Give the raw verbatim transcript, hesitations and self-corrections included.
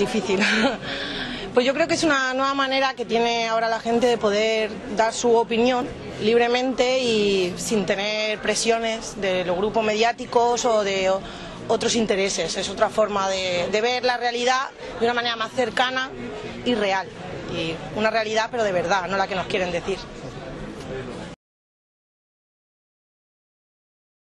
difícil. Pues yo creo que es una nueva manera que tiene ahora la gente de poder dar su opinión libremente y sin tener presiones de los grupos mediáticos o de otros intereses. Es otra forma de, de ver la realidad de una manera más cercana y real. Y una realidad pero de verdad, no la que nos quieren decir.